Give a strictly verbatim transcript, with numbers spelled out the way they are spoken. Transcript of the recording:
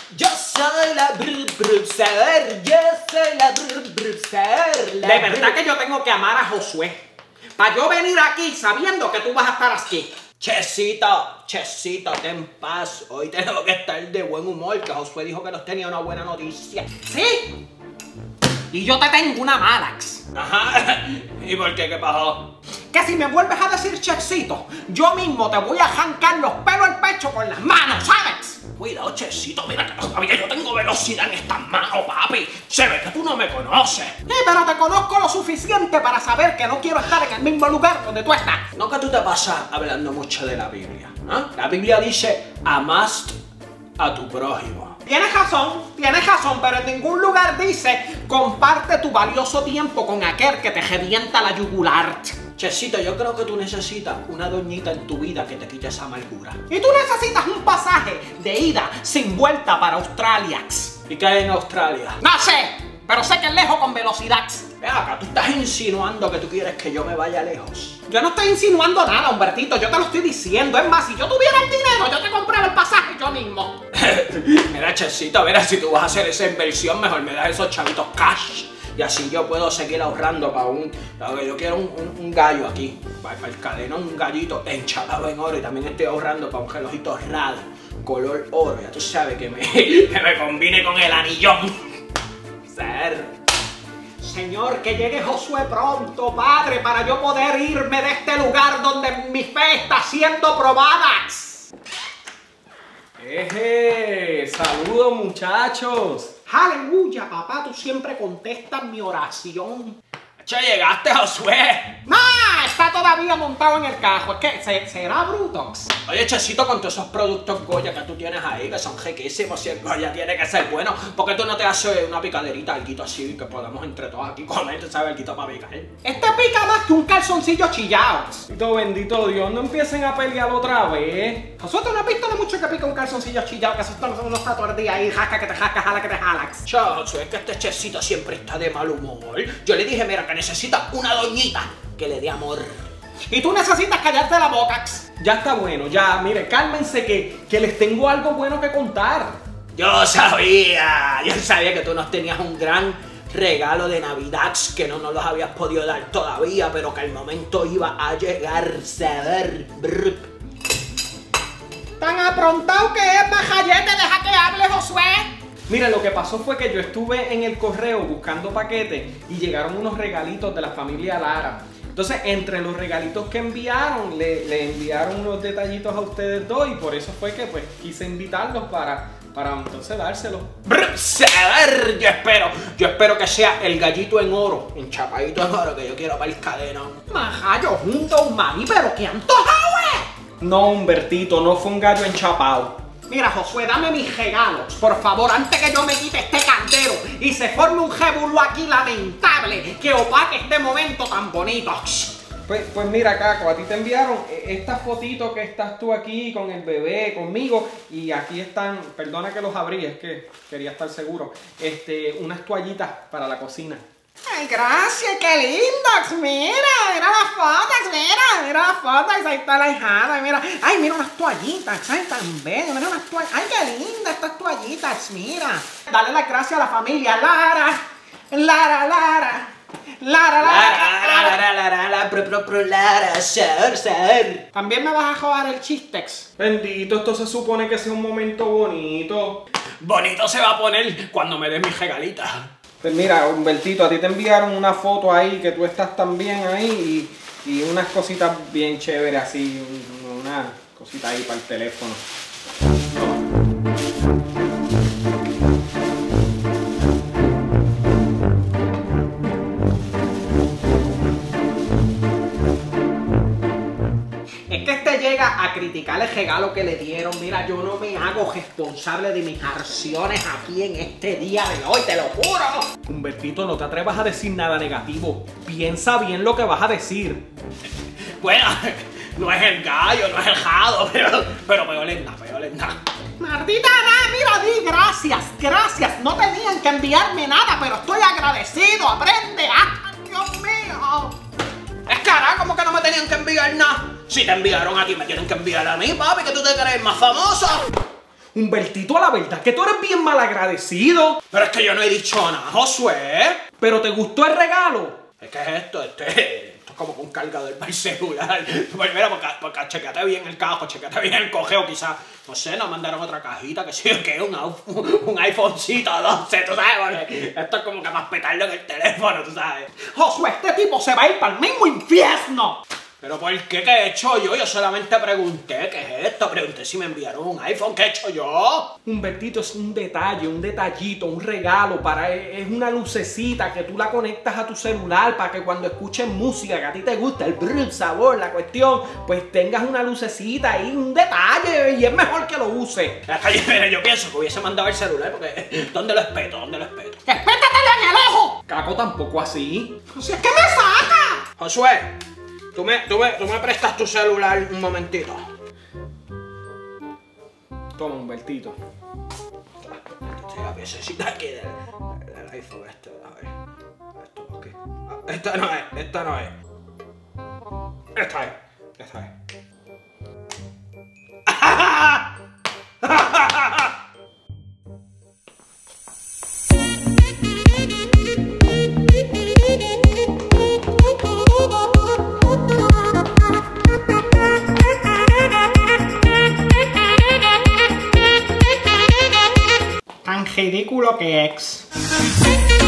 Yo soy la brr bruxer, yo soy la brr bruxer. De verdad que yo tengo que amar a Josué. Para yo venir aquí sabiendo que tú vas a estar aquí. Chesito, Chesito, ten paz. Hoy tengo que estar de buen humor, que Josué dijo que nos tenía una buena noticia. ¿Sí? Y yo te tengo una Malax. Ajá. ¿Y por qué? ¿Qué pasó? Que si me vuelves a decir Chesito, yo mismo te voy a arrancar los pelos del pecho con las manos, ¿sabes? Cuidado, Chesito, mira que todavía yo tengo velocidad en estas manos, papi. Se ve que tú no me conoces. Sí, pero te conozco lo suficiente para saber que no quiero estar en el mismo lugar donde tú estás. No que tú te pasas hablando mucho de la Biblia, ¿no? La Biblia dice, amaste a tu prójimo. Tienes razón, tienes razón, pero en ningún lugar dice, comparte tu valioso tiempo con aquel que te revienta la yugular. Chesito, yo creo que tú necesitas una doñita en tu vida que te quite esa amargura. Y tú necesitas un pasaje de ida sin vuelta para Australia. ¿Y qué hay en Australia? No sé, pero sé que es lejos con velocidad. Ve acá, tú estás insinuando que tú quieres que yo me vaya lejos. Yo no estoy insinuando nada, Humbertito, yo te lo estoy diciendo. Es más, si yo tuviera el dinero, yo te compraba el pasaje yo mismo. Mira, Chesito, mira, si tú vas a hacer esa inversión, mejor me das esos chavitos cash. Y así yo puedo seguir ahorrando para un... Para que yo quiero un, un, un gallo aquí. Para, para el cadeno, un gallito enchalado en oro. Y también estoy ahorrando para un relojito raro, color oro. Ya tú sabes que me, que me combine con el anillón. Ser. Señor, que llegue Josué pronto, Padre, para yo poder irme de este lugar donde mi fe está siendo probada. ¡Eje! ¡Saludos, muchachos! Aleluya, papá, tú siempre contestas mi oración. ¡Che, llegaste, Josué! ¡No! Está todavía montado en el carro. Es que, ¿se, ¿será Brutox? Oye, Chesito, con todos esos productos Goya que tú tienes ahí, que son riquísimos, si el Goya tiene que ser bueno, ¿por qué tú no te haces una picaderita, alguito así, que podamos entre todos aquí comer, tú sabes, alguito para picar? Este pica más que un calzoncillo chillado. Bendito, bendito Dios, no empiecen a pelear otra vez. Josué, ¿tú no has visto de mucho que pica un calzoncillo chillado? Que esos son unos tatuadores ahí, jasca que te jasca, jala que te jalax. Chao, Josué, es que este Chesito siempre está de mal humor. Yo le dije, mira, que necesita una doñita que le dé amor. Y tú necesitas callarte la boca. Ya está bueno, ya, mire, cálmense que, que les tengo algo bueno que contar. Yo sabía, yo sabía que tú nos tenías un gran regalo de Navidad que no nos los habías podido dar todavía, pero que al momento iba a llegar, saber. Brr. Tan aprontado que es, majayete, deja que hable, Josué. Mire, lo que pasó fue que yo estuve en el correo buscando paquetes y llegaron unos regalitos de la familia Lara. Entonces, entre los regalitos que enviaron, le, le enviaron unos detallitos a ustedes dos y por eso fue que pues quise invitarlos para, para entonces dárselos. Brr, saber, yo espero, yo espero que sea el gallito en oro, enchapadito en oro, que yo quiero para el cadenón. Majayo, junto un maní, pero que antojado, eh. No, Humbertito, no fue un gallo enchapado. Mira, Josué, dame mis regalos, por favor, antes que yo me quite este cantero y se forme un revolú aquí lamentable que opaque este momento tan bonito. Pues, pues mira, Caco, a ti te enviaron esta fotito que estás tú aquí con el bebé, conmigo, y aquí están, perdona que los abrí, es que quería estar seguro, este, unas toallitas para la cocina. Ay, gracias, qué lindas, mira, mira las fotos, mira, mira las fotos, ahí está la hijada, mira, ay, mira unas toallitas, ay, tan bellas, mira unas toallitas, ay, qué lindas estas toallitas, mira. Dale las gracias a la familia Lara, Lara, Lara, Lara, Lara, Lara, Lara, Lara, Lara, pro, pro, pro, Lara, ser, ser. También me vas a joder el chistex. Bendito, esto se supone que sea un momento bonito. Bonito se va a poner cuando me des mis regalitas. Pues mira, Humbertito, a ti te enviaron una foto ahí que tú estás también ahí y, y unas cositas bien chéveres así, una cosita ahí para el teléfono. Es que este llega a criticar el regalo que le dieron. Mira, yo no me hago responsable de mis acciones aquí en este día de hoy, te lo juro. Humbertito, no te atrevas a decir nada negativo. Piensa bien lo que vas a decir. Bueno, no es el gallo, no es el jado, pero, pero peor es nada, peor es nada. Maldita nada, mira, di gracias, gracias. No tenían que enviarme nada, pero estoy agradecido. Aprende, ah, Dios mío. Es cara, como que no me tenían que enviar nada. Si te enviaron a ti, me tienen que enviar a mí, papi, que tú te crees más famoso. Humbertito, la verdad que tú eres bien malagradecido. Pero es que yo no he dicho nada, Josué. ¿Pero te gustó el regalo? Es que es esto, este... Esto es como con un cargador para el celular. Pues mira, porque, porque chequeate bien el cajo, chequeate bien el cojeo, quizás. No sé, nos mandaron otra cajita, que sí, que es un, un iPhonecito doce, tú sabes, porque esto es como que más petarlo en el teléfono, tú sabes. Josué, este tipo se va a ir para el mismo infierno. ¿Pero por qué? ¿Qué he hecho yo? Yo solamente pregunté, ¿qué es esto? Pregunté si me enviaron un iPhone, ¿qué he hecho yo? Humbertito, es un detalle, un detallito, un regalo para... Es una lucecita que tú la conectas a tu celular para que cuando escuches música que a ti te gusta, el brr, sabor, la cuestión, pues tengas una lucecita ahí, un detalle, y es mejor que lo uses. Es que mira, yo pienso que hubiese mandado el celular porque... ¿Dónde lo espeto? ¿Dónde lo espeto? ¡Espétatelo en el ojo! Caco, tampoco así. Si es que me saca. Josué, ¿tú me, tú, me, tú me prestas tu celular un momentito. Toma, Humbertito. Estoy la piececita aquí del, del iPhone este, a ver. Esto, ok. Ah, esta no es, esta no es. Esta es, esta es. Tan ridículo que es.